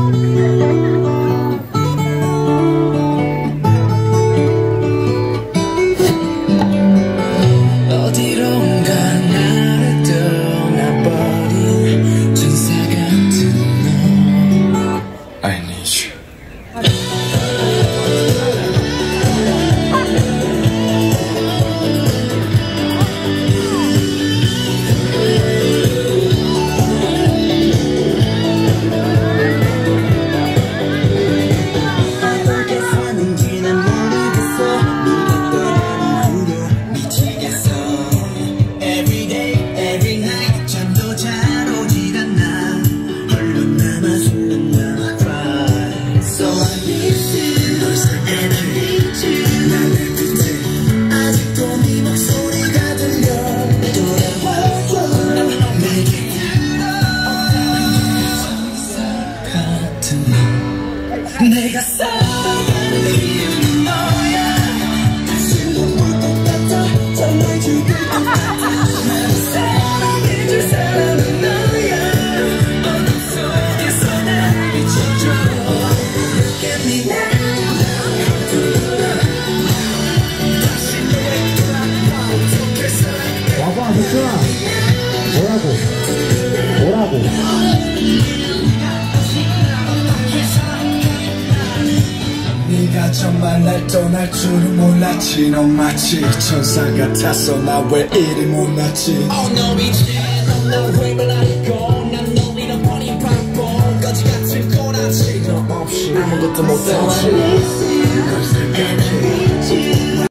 어디론가 나를 떠나버린 천사 같은 너 I need you. 내가 살아가는 이유는 너야. 다시도 볼 것 같아. 정말 죽을 것 같아. 나를 사랑해줄 사람은 너야. 어둠 속에서 날 비춰줘. Look at me now. 다시 내가 어떻게 살아가. 와봐 백준아. 뭐라고 네가 정말 날 떠날 줄은 몰랐지. 넌 마치 천사 같았어. 나 왜 이리 못났지. 너 이제 넌 왜말 아니고 난 널 잃어버린 바보 거지 같은 꼬라지. 너 없이 아무것도 못했지. 널 생각해